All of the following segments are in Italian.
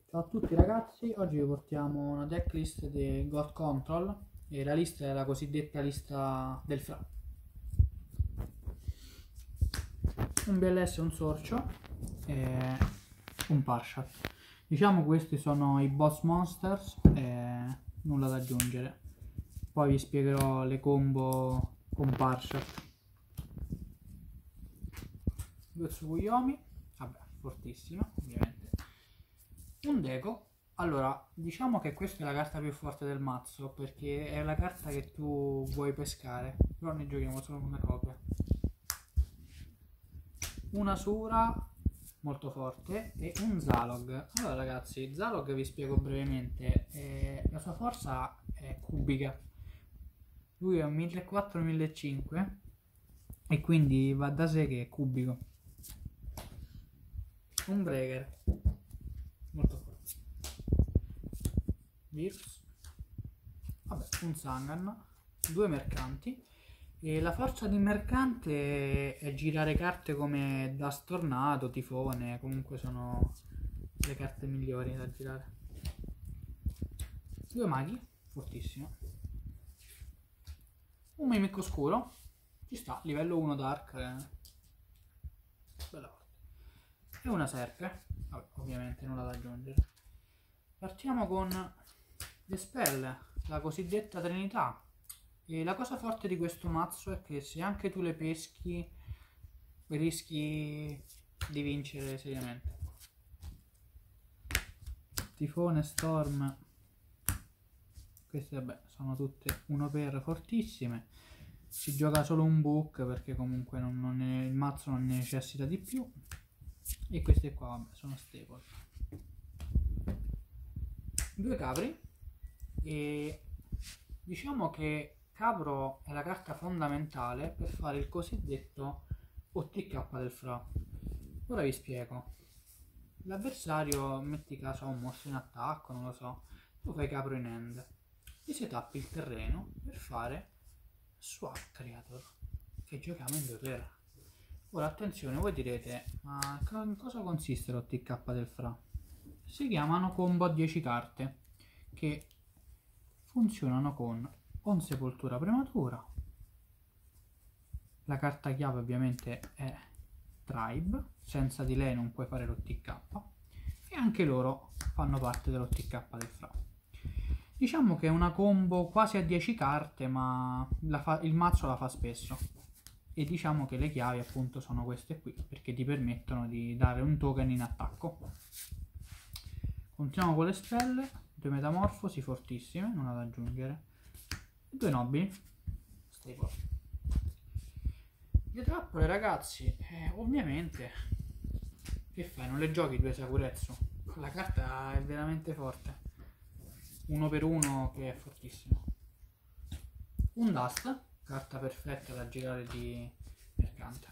Ciao a tutti ragazzi, oggi vi portiamo una decklist di God Control e la lista è la cosiddetta lista del fra. Un BLS, un sorcio e un partial. Diciamo questi sono i boss monsters e nulla da aggiungere. Poi vi spiegherò le combo con partial. Due Tsukuyomi, vabbè, fortissima ovviamente. Un Deco. Allora, diciamo che questa è la carta più forte del mazzo perché è la carta che tu vuoi pescare, però ne giochiamo solo una copia. Una Sura molto forte e un Zalog. Allora ragazzi, Zalog vi spiego brevemente, la sua forza è cubica. Lui è un 1400-1500 e quindi va da sé che è cubico. Un Breaker molto forte. Virus, vabbè, un Sangan, due mercanti e la forza di mercante è girare carte come Dust Tornado, Tifone, comunque sono le carte migliori da girare. Due maghi, fortissimo. Un mimico oscuro, ci sta, livello 1 Dark, bella forte. E una serpe, vabbè, ovviamente nulla da aggiungere. Partiamo con le spell, la cosiddetta Trinità. E la cosa forte di questo mazzo è che se anche tu le peschi rischi di vincere seriamente. Tifone, Storm, queste vabbè sono tutte 1 per fortissime. Si gioca solo un book perché comunque il mazzo non ne necessita di più. E queste qua vabbè sono stable. Due capri e diciamo che Capro è la carta fondamentale per fare il cosiddetto OTK del fra. Ora vi spiego. L'avversario, metti caso ha un mostro in attacco, non lo so, tu fai Capro in hand e setappi il terreno per fare Swap Creator, che giochiamo in 2 per. Ora attenzione, voi direte, ma in cosa consiste l'OTK del fra? Si chiamano combo a 10 carte che funzionano con Sepoltura Prematura. La carta chiave ovviamente è Tribe, senza di lei non puoi fare l'OTK e anche loro fanno parte dell'OTK del fra. Diciamo che è una combo quasi a 10 carte, ma il mazzo la fa spesso. E diciamo che le chiavi appunto sono queste qui, perché ti permettono di dare un token in attacco. Continuiamo con le stelle, due metamorfosi fortissime, nulla da aggiungere. Due nobili, stable. Le trappole ragazzi, ovviamente, che fai? Non le giochi due Sakuretsu? La carta è veramente forte. 1 per 1 che è fortissimo. Un Dust, carta perfetta da girare di mercante.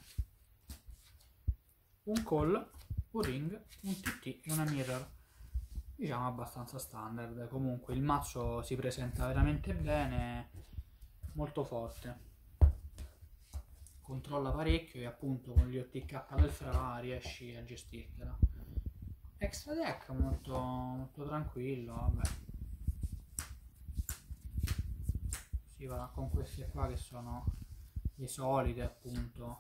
Un Call, un Ring, un TT e una Mirror. Diciamo abbastanza standard. Comunque il mazzo si presenta veramente bene, molto forte. Controlla parecchio e appunto con gli OTK del fra riesci a gestirtela. Extra deck molto, molto tranquillo, vabbè. Si va con queste qua che sono le solite appunto.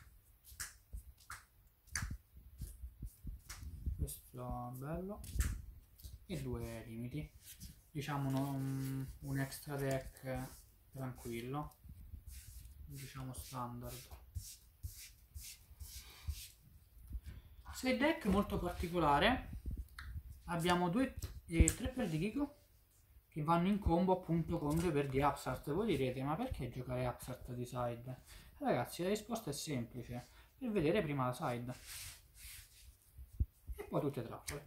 Questo bello. E due limiti. Diciamo un extra deck tranquillo. Diciamo standard. 6 deck molto particolare. Abbiamo 3 per di Kiko che vanno in combo appunto con 2 per di Upstart. Voi direte, ma perché giocare Upstart di side? Ragazzi, la risposta è semplice, per vedere prima la side e poi tutte trappole.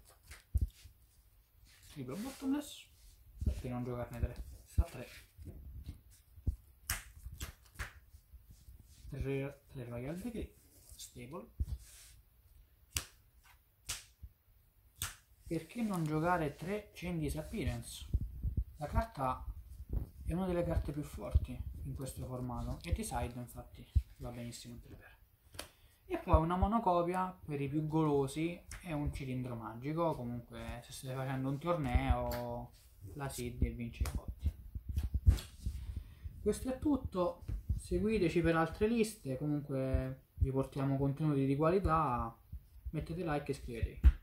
Libro bottomless, perché non giocarne 3? Sta 3. 3 Royal Decree, stable. Perché non giocare 3 Chain Disappearance? La carta è una delle carte più forti in questo formato e Decide infatti va benissimo in 3 per. e poi una monocopia per i più golosi e un cilindro magico. Comunque se state facendo un torneo, la SID e vince i botti. Questo è tutto, seguiteci per altre liste, comunque vi portiamo contenuti di qualità, mettete like e iscrivetevi.